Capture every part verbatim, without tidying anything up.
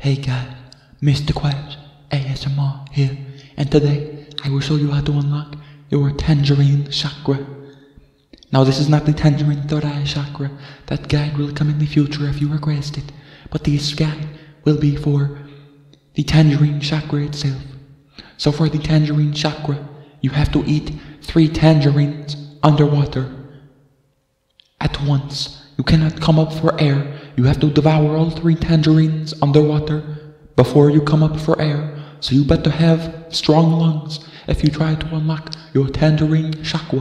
Hey guys, Mister Krabs, A S M R here, and today I will show you how to unlock your Tangerine Chakra. Now this is not the Tangerine Third Eye Chakra. That guide will come in the future if you request it, but this guide will be for the Tangerine Chakra itself. So for the Tangerine Chakra, you have to eat three tangerines underwater at once. You cannot come up for air. You have to devour all three tangerines underwater before you come up for air. So you better have strong lungs if you try to unlock your Tangerine Chakra.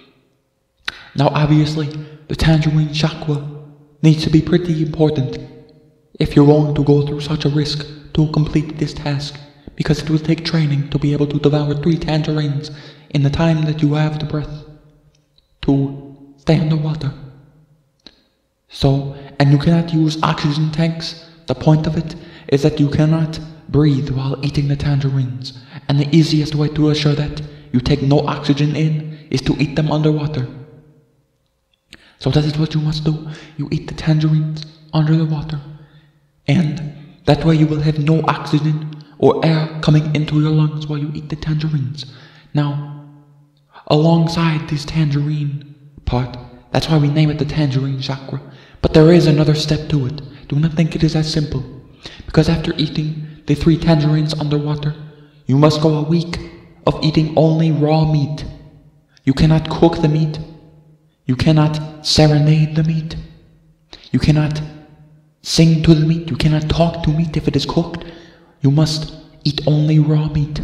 Now obviously, the Tangerine Chakra needs to be pretty important if you're going to go through such a risk to complete this task, because it will take training to be able to devour three tangerines in the time that you have the breath to stay underwater. So, and you cannot use oxygen tanks. The point of it is that you cannot breathe while eating the tangerines, and the easiest way to assure that you take no oxygen in is to eat them underwater. So that is what you must do. You eat the tangerines under the water, and that way you will have no oxygen or air coming into your lungs while you eat the tangerines. Now, alongside this tangerine part, that's why we name it the Tangerine Chakra. But there is another step to it. Do not think it is as simple. Because after eating the three tangerines underwater, you must go a week of eating only raw meat. You cannot cook the meat. You cannot serenade the meat. You cannot sing to the meat. You cannot talk to meat if it is cooked. You must eat only raw meat.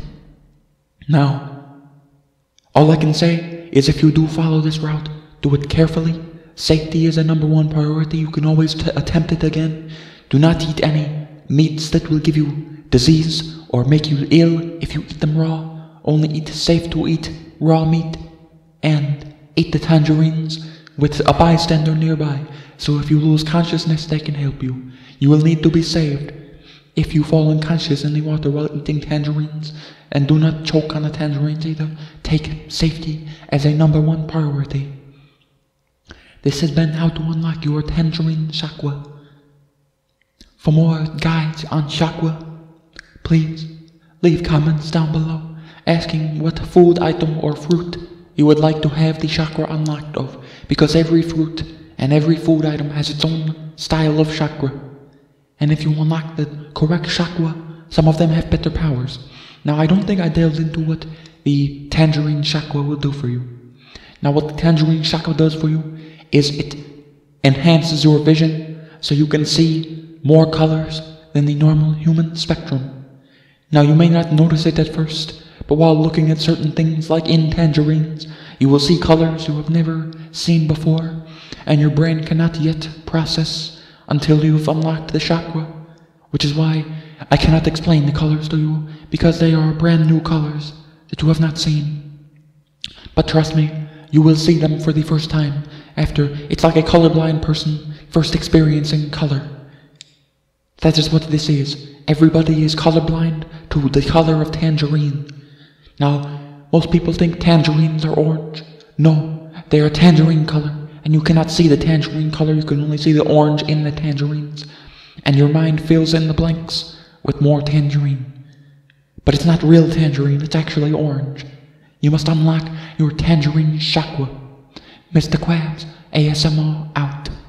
Now, all I can say is if you do follow this route, do it carefully. Safety is a number one priority. You can always t attempt it again. Do not eat any meats that will give you disease or make you ill if you eat them raw. Only eat safe to eat raw meat, and eat the tangerines with a bystander nearby. So if you lose consciousness, they can help you. You will need to be saved if you fall unconscious in the water while eating tangerines. And do not choke on the tangerines either. Take safety as a number one priority. This has been how to unlock your Tangerine Chakra. For more guides on chakra, please leave comments down below asking what food item or fruit you would like to have the chakra unlocked of, because every fruit and every food item has its own style of chakra. And if you unlock the correct chakra, some of them have better powers. Now I don't think I delved into what the Tangerine Chakra will do for you. Now what the Tangerine Chakra does for you is it enhances your vision so you can see more colors than the normal human spectrum. Now you may not notice it at first, but while looking at certain things like in tangerines, you will see colors you have never seen before, and your brain cannot yet process until you've unlocked the chakra, which is why I cannot explain the colors to you, because they are brand new colors that you have not seen. But trust me, you will see them for the first time after. It's like a colorblind person first experiencing color. That is what this is. Everybody is colorblind to the color of tangerine. Now, most people think tangerines are orange. No, they are tangerine color, and you cannot see the tangerine color. You can only see the orange in the tangerines, and your mind fills in the blanks with more tangerine. But it's not real tangerine, it's actually orange. You must unlock your Tangerine Chakra. Mister Krabs, A S M R out.